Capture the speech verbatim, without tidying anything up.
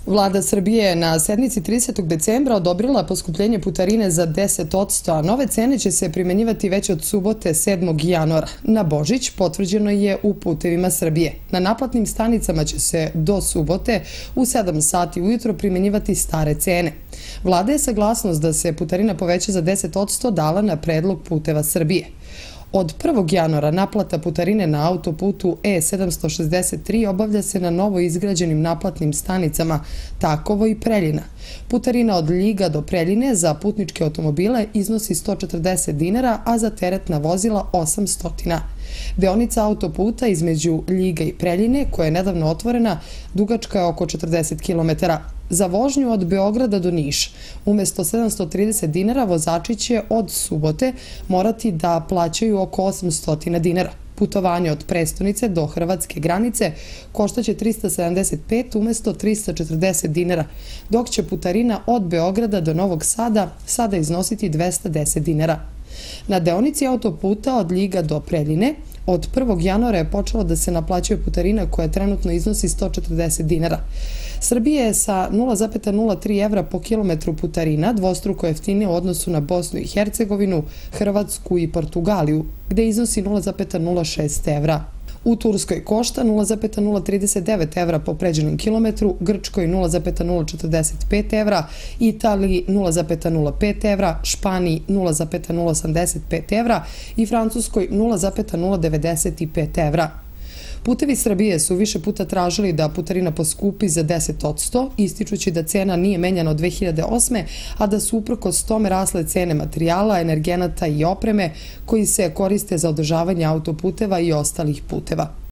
Vlada Srbije je na sednici tridesetog decembra odobrila poskupljenje putarine za deset posto, a nove cene će se primenjivati već od subote sedmog januara. Na Božić potvrđeno je u Putevima Srbije. Na naplatnim stanicama će se do subote u sedam sati ujutro primenjivati stare cene. Vlada je saglasnost da se putarina poveća za deset posto dala na predlog Puteva Srbije. Od prvog januara naplata putarine na autoputu E sedamsto šezdeset tri obavlja se na novo izgrađenim naplatnim stanicama Takovo i Preljina. Putarina od Ljiga do Preljine za putničke automobile iznosi sto četrdeset dinara, a za teretna vozila osamsto. Deonica autoputa između Ljiga i Preljine, koja je nedavno otvorena, dugačka je oko četrdeset kilometara. Za vožnju od Beograda do Niša, umesto sedamsto trideset dinara, vozači će od subote morati da plaćaju oko osamsto dinara. Putovanje od prestonice do hrvatske granice koštaće trista sedamdeset pet umesto trista četrdeset dinara, dok će putarina od Beograda do Novog Sada sada iznositi dvesta deset dinara. Na deonici autoputa od Ljiga do Preljine od prvog januara je počelo da se naplaćuje putarina koja trenutno iznosi sto četrdeset dinara. Srbija je sa nula zarez nula tri evra po kilometru putarina dvostruko jeftinija u odnosu na Bosnu i Hercegovinu, Hrvatsku i Portugaliju, gde iznosi nula zarez nula šest evra. U Turskoj košta nula zarez nula trideset devet evra po pređenom kilometru, Grčkoj nula zarez nula četrdeset pet evra, Italiji nula zarez nula pet evra, Španiji nula zarez nula osamdeset pet evra i Francuskoj nula zarez nula devedeset pet evra. Putevi Srbije su više puta tražili da putarina poskupi za deset posto, ističući da cena nije menjana od dve hiljade osme. a da su uprkos tome rasle cene materijala, energenata i opreme koji se koriste za održavanje autoputeva i ostalih puteva.